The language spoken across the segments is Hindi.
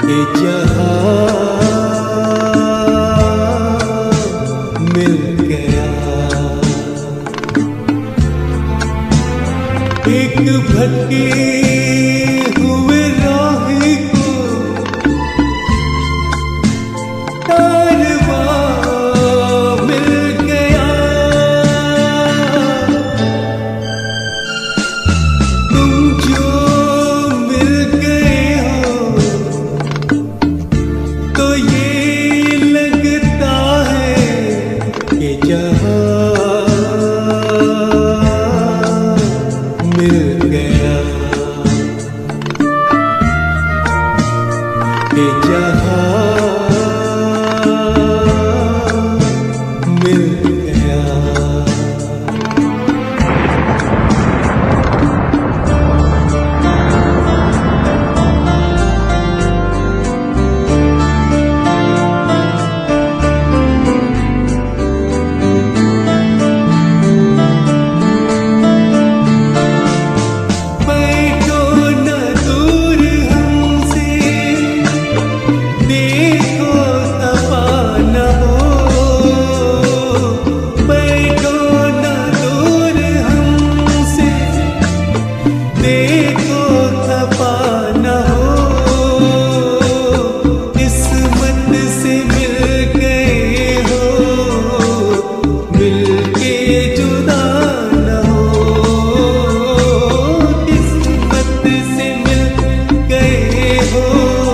ये जहां मिल गया। एक भटके हुए राही को कारवां मिल गया। तुम जो मिल गए हो तो ये लगता है कि जहां मिल गया। ये जहां मिल गया। बैठो न दूर हमसे, देखो तपा न हो। बैठो न दूर हमसे, देखो तपा न हो। किस्मत से मिल गए हो, मिलके जुदा न हो। किस्मत से मिल गए हो,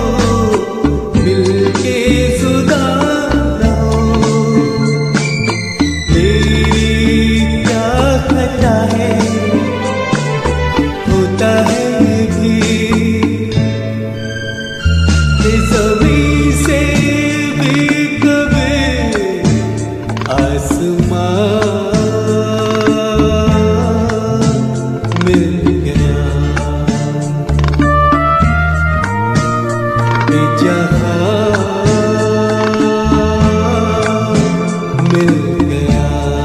मिलके जुदा न हो। तेरी क्या खता है, होता है भी ज़मीं से भी कभी आसमां मिल गया। ये जहां मिल गया।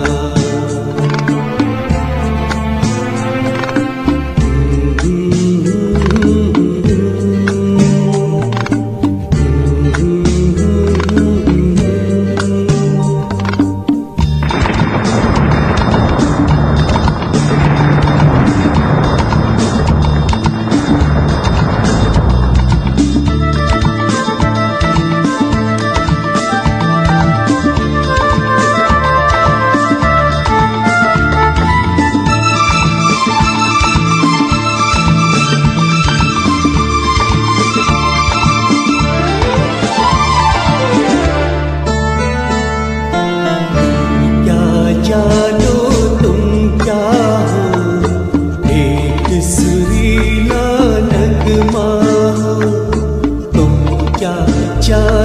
जानो तुम क्या हो, एक सुरीला नगमा हो। तुम क्या जानो